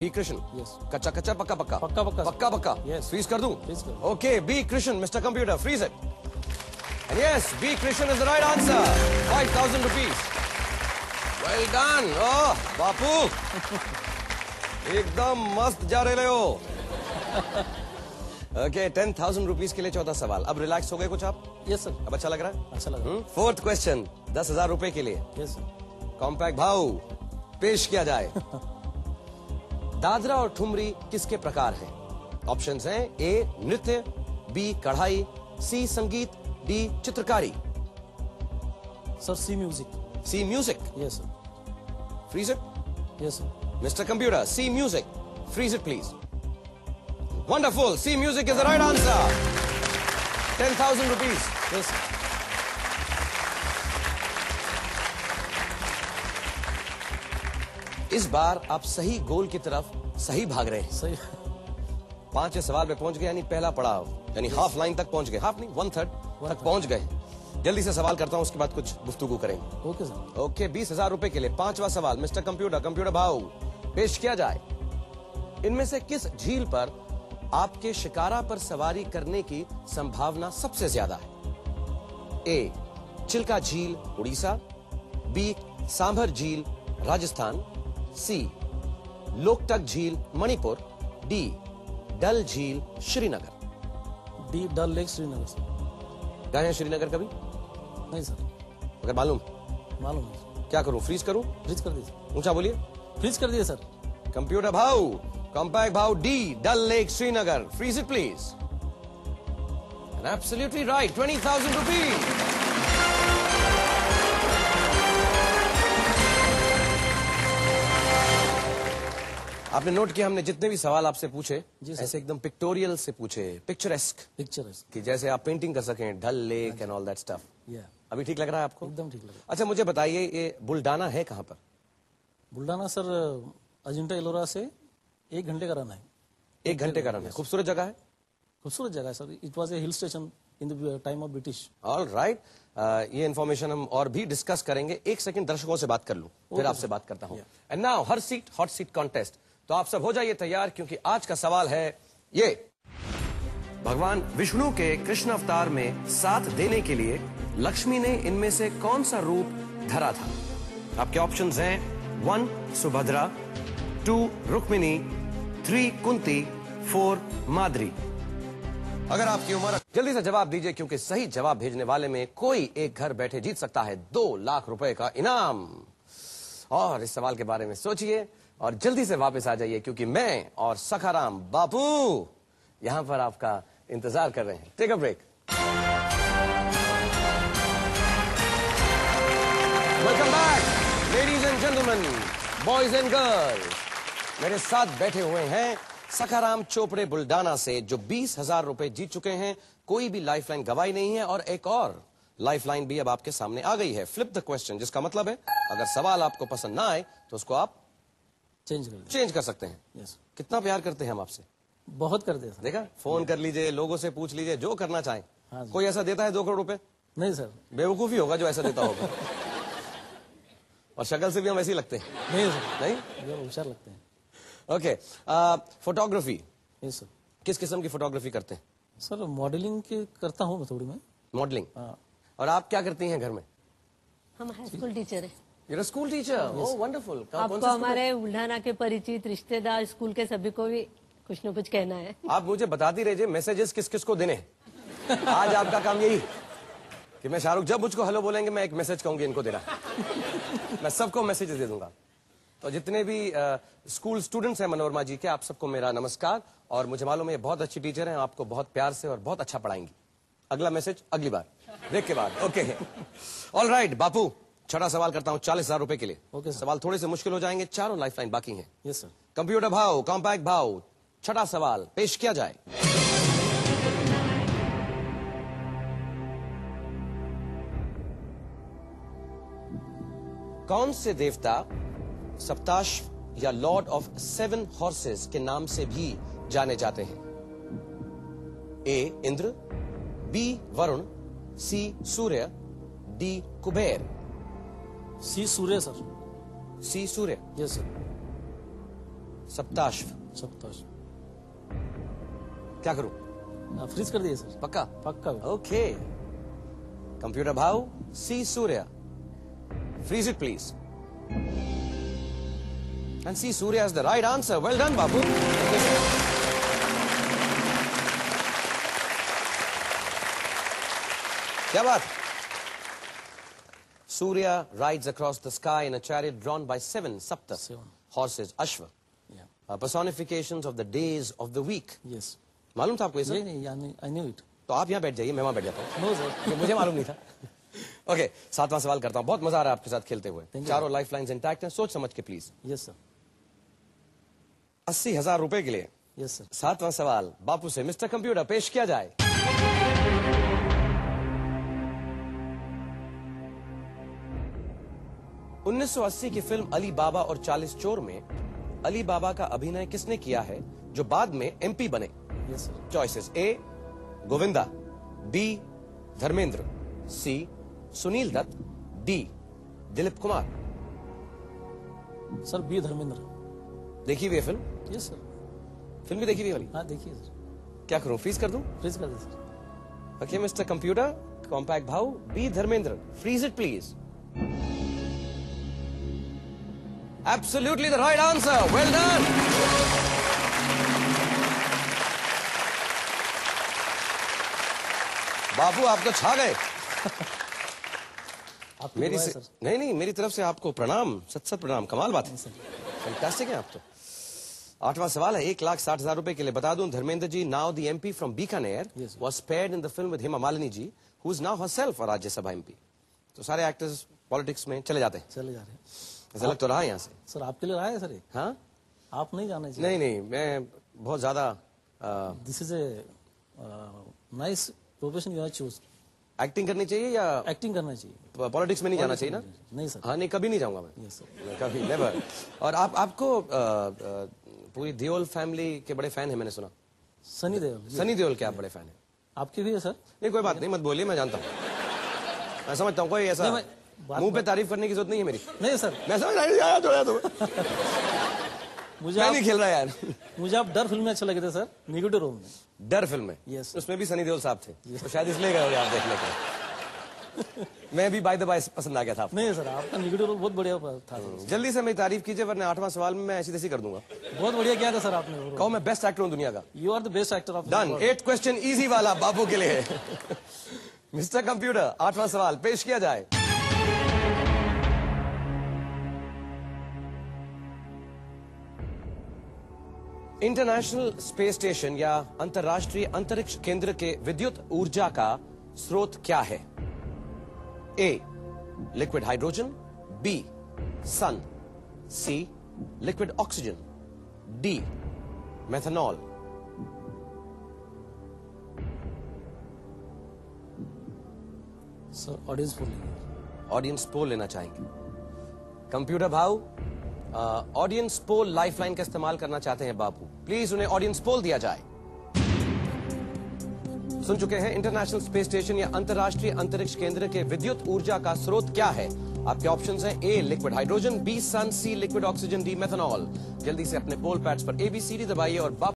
B Krishna, yes. कच्चा कच्चा पक्का पक्का, पक्का पक्का, पक्का पक्का, यस। फ्रीज कर दूं? फ्रीज कर। Okay, B Krishna, mister computer, freeze it. And yes, B Krishna is the right answer. 5000 rupees. Well done. Oh बापू, एकदम मस्त जा रहे हो। ओके, 10,000 रुपीज के लिए चौथा सवाल। अब रिलैक्स हो गए कुछ आप? Yes sir. अब अच्छा लग रहा है? अच्छा लगा। फोर्थ क्वेश्चन, 10,000 रुपए के लिए यस सर। कॉम्पैक्ट भाव पेश किया जाए। दादरा और ठुमरी किसके प्रकार हैं? ऑप्शंस हैं ए नृत्य, बी कढ़ाई, सी संगीत, डी चित्रकारी। Sir C music. C music, yes sir. Freeze it. Yes sir. Mister computer, C music, freeze it please. Wonderful, C music is the right answer. 10,000 rupees. Yes sir. इस बार आप सही गोल की तरफ सही भाग रहे हैं। सही। 5वें सवाल पे पहुंच गए, यानी पहला पड़ाव, यानी हाफ लाइन तक पहुंच गए। हाफ नहीं, 1/3 तक पहुंच गए। जल्दी से सवाल करता हूं, उसके बाद कुछ गुफ्तगू करेंगे। Okay sir. ओके, 20,000 रुपए के लिए 5वां सवाल। मिस्टर कंप्यूटर, कंप्यूटर भाव पेश किया जाए। इनमें से किस झील पर आपके शिकारा पर सवारी करने की संभावना सबसे ज्यादा है? ए चिल्का झील उड़ीसा, बी सांभर झील राजस्थान, सी लोकटक झील मणिपुर, डी डल झील Srinagar. D Dal lake Srinagar sir. गए हैं श्रीनगर कभी? नहीं सर। अगर मालूम मालूम नहीं। क्या करूं, फ्रीज करूं? फ्रीज कर दीजिए। ऊंचा बोलिए। फ्रीज कर दिए सर। कंप्यूटर भाव, कॉम्पैक्ट भाव, D Dal lake Srinagar, freeze it please. And absolutely right, 20,000 rupees. आपने नोट किया, हमने जितने भी सवाल आपसे पूछे ऐसे एकदम पिक्टोरियल से पूछे, पिक्चरेस्क, पिक्चरेस्क, कि जैसे आप पेंटिंग कर सकें, Dal lake and all that stuff. अभी ठीक लग रहा है आपको? एकदम ठीक लगा। अच्छा मुझे बताइए, ये बुल्डाना है कहाँ पर? बुल्डाना सर अजिंठा एलोरा से 1 घंटे का रन है। 1 घंटे का रन है। खूबसूरत जगह है? खूबसूरत जगह है sir. It was a hill station in the time of British. All right, ये इन्फॉर्मेशन हम और भी डिस्कस करेंगे। 1 सेकंड दर्शकों से बात कर लूं, फिर आपसे बात करता हूं। एंड नाउ हर सीट हॉट सीट कॉन्टेस्ट। तो आप सब हो जाइए तैयार, क्योंकि आज का सवाल है ये। भगवान विष्णु के कृष्ण अवतार में साथ देने के लिए लक्ष्मी ने इनमें से कौन सा रूप धरा था? आपके ऑप्शंस हैं 1 सुभद्रा, 2 रुक्मिणी, 3 कुंती, 4 माद्री। अगर आपकी उम्र, जल्दी से जवाब दीजिए, क्योंकि सही जवाब भेजने वाले में कोई एक घर बैठे जीत सकता है 2 लाख रुपए का इनाम। और इस सवाल के बारे में सोचिए और जल्दी से वापस आ जाइए, क्योंकि मैं और सखाराम बापू यहां पर आपका इंतजार कर रहे हैं। Take a break. Welcome back ladies and gentleman, boys and girls. मेरे साथ बैठे हुए हैं सखाराम चोपड़े बुल्डाना से, जो 20,000 रुपए जीत चुके हैं। कोई भी लाइफलाइन गवाई नहीं है और एक और लाइफलाइन भी अब आपके सामने आ गई है। फ्लिप द क्वेश्चन, जिसका मतलब है अगर सवाल आपको पसंद ना आए तो उसको आप चेंज कर सकते हैं। यस। कितना प्यार करते हैं हम आपसे, बहुत करते हैं सर। देखा? फोन कर लीजिए, लोगों से पूछ लीजिए, जो करना चाहें। हाँ जी। कोई ऐसा देता है 2 करोड़ रुपए? नहीं सर। बेवकूफी होगा जो ऐसा देता होगा। और शक्ल से भी हम ऐसे ही लगते हैं। नहीं सर। नहीं, ये होशियार लगते हैं। Okay, photography yes sir. किस किस्म की फोटोग्राफी करते हैं? सर मॉडलिंग की करता हूँ मैं थोड़ी मैं। मॉडलिंग। हाँ। और आप क्या करती हैं घर में? हम हाई स्कूल टीचर है। You're a school teacher. Oh, wonderful. आपको हमारे बुल्ढाना के परिचित रिश्तेदार स्कूल के सभी को भी कुछ न कुछ कहना है। आप मुझे बताती रहिए मैसेजेस किस किस को देने हैं। आज आपका काम यही कि मैं शाहरुख जब मुझको हेलो बोलेंगे, मैं एक मैसेज कहूंगी इनको देना। मैं सबको मैसेजेस दे दूंगा। तो जितने भी स्कूल स्टूडेंट्स हैं मनोरमा जी के, आप सबको मेरा नमस्कार। और मुझे मालूम है ये बहुत अच्छी टीचर हैं, आपको बहुत प्यार से और बहुत अच्छा पढ़ाएंगी। अगला मैसेज अगली बार, ब्रेक के बाद। ओके, ऑल राइट बापू, छठा सवाल करता हूं 40,000 रुपए के लिए। ओके सवाल थोड़े से मुश्किल हो जाएंगे, चारों लाइफलाइन बाकी हैं। Yes sir. कंप्यूटर भाव, कॉम्पैक्ट भाव, छठा सवाल पेश किया जाए। कौन से देवता सप्ताश या लॉर्ड ऑफ 7 हॉर्सेस के नाम से भी जाने जाते हैं? A Indra, B Varun, C Surya, D Kuber. C Surya sir. C Surya. Yes sir. सप्ताश्व। सप्ताश्व। क्या करूं? फ्रीज कर दिए सर। पक्का? पक्का। ओके। कंप्यूटर भाव, C Surya. Freeze it please. And C Surya is the right answer. Well done बाबू। क्या बात? Surya rides across the sky in a chariot drawn by 7 sapta horses, Ashva, personifications of the days of the week. Yes. मालूम था आपको ये सब? नहीं, I knew it. तो आप यहाँ बैठ जाइए, मैं वहाँ बैठ जाता हूँ। No sir. मुझे मालूम नहीं था। ओके, 7वां सवाल करता हूँ। बहुत मजा आ रहा है आपके साथ खेलते हुए। Thank you. चारों लाइफ लाइन्स इंटैक्ट हैं, सोच समझ के प्लीज। Yes sir. 80,000 रुपए के लिए Yes sir. 7वां सवाल बापू से मिस्टर कंप्यूटर पेश किया जाए। ...1980 की फिल्म अली बाबा और 40 चोर में अली बाबा का अभिनय किसने किया है जो बाद में एमपी बने? Yes sir. चॉइसेस: A Govinda, B Dharmendra, C Sunil Dutt, D Dilip Kumar. Sir B Dharmendra. देखी हुई है फिल्म? Yes sir. फिल्म भी देखी हुई है वाली? हाँ देखिए सर। क्या करूं, फ्रीज कर दूं? फ्रीज कर दिए सर। ओके मिस्टर कंप्यूटर, कॉम्पैक्ट भाव B Dharmendra, freeze it please. Absolutely the right answer. Well done. बाबू आप तो छा गए। मेरी से नहीं मेरी तरफ से आपको प्रणाम, सत सत प्रणाम। कमाल बात है, फैंटास्टिक है आप तो। 8वां सवाल है 1,60,000 रुपए के लिए। बता दूं Dharmendra ji, now the MP from Bikaner, was spared in the film with Hema Malini ji, who is now herself a Rajya Sabha MP. तो सारे एक्टर्स पॉलिटिक्स में चले जाते हैं। चले जा रहे हैं। ऐसा लग तो रहा है यहाँ से। सर आपके लिए रहा है सर ये? हाँ, आप नहीं जाना चाहिए। नहीं मैं बहुत ज्यादा this is a nice profession you have choose. Acting करनी चाहिए या एक्टिंग करना चाहिए। पॉलिटिक्स में नहीं जाना चाहिए ना? नहीं सर। हाँ नहीं, कभी नहीं जाऊंगा मैं। Yes sir. मैं कभी नेवर। और आपको पूरी देओल फैमिली के बड़े फैन है मैंने सुना। सनी देओल। सनी देओल के आप बड़े फैन है? आपके भी है सर? नहीं कोई बात नहीं, मत बोलिए, मैं जानता हूँ। मैं समझता हूँ कोई ऐसा मुंह पे तारीफ करने की जरूरत नहीं है मेरी। नहीं सर। मैं समझ रहा हूँ। मैं नहीं खेल रहा यार। मुझे आप डर फिल्म में अच्छा लगे थे सर, नेगेटिव रोल में। डर फिल्म में? Yes. उसमें भी सनी देओल साहब थे, तो शायद इसलिए गए होंगे आप देखने के। मैं भी बाय द बाय पसंद आ गया था। नहीं सर, आपका नेगेटिव रोल बहुत बढ़िया था। जल्दी से मेरी तारीफ कीजिए वरना 8वां सवाल में मैं ऐसी तैसी कर दूंगा। बहुत बढ़िया किया था सर आपने। कहो मैं बेस्ट एक्टर हूँ दुनिया का। You are the best actor of done. 8 question easy वाला बाबू के लिए। मिस्टर कंप्यूटर 8वां सवाल पेश किया जाए। इंटरनेशनल स्पेस स्टेशन या अंतर्राष्ट्रीय अंतरिक्ष केंद्र के विद्युत ऊर्जा का स्रोत क्या है? A liquid hydrogen, B sun, C liquid oxygen, D methanol. Sir audience poll लेंगे। ऑडियंस पोल लेना चाहेंगे? कंप्यूटर भाव ऑडियंस पोल लाइफलाइन का इस्तेमाल करना चाहते हैं बापू, प्लीज उन्हें ऑडियंस पोल दिया जाए। सुन चुके हैं इंटरनेशनल स्पेस स्टेशन या अंतर्राष्ट्रीय अंतरिक्ष केंद्र के विद्युत ऊर्जा का स्रोत क्या है? आपके ऑप्शंस हैं A liquid hydrogen, B sun, C liquid oxygen, D methanol. जल्दी से अपने पोल पैड्स पर ABCD दबाइए और